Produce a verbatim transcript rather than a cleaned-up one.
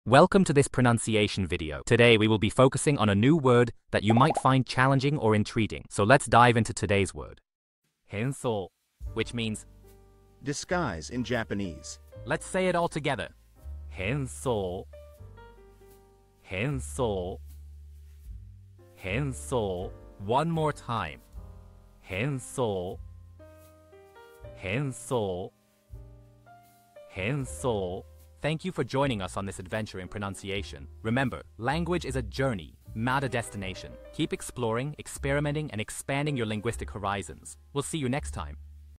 Welcome to this pronunciation video. Today we will be focusing on a new word that you might find challenging or intriguing. So let's dive into today's word. hensou, which means disguise in Japanese. Let's say it all together. hensou, hensou, hensou. One more time. hensou, hensou, hensou. Thank you for joining us on this adventure in pronunciation. Remember, language is a journey, not a destination. Keep exploring, experimenting, and expanding your linguistic horizons. We'll see you next time.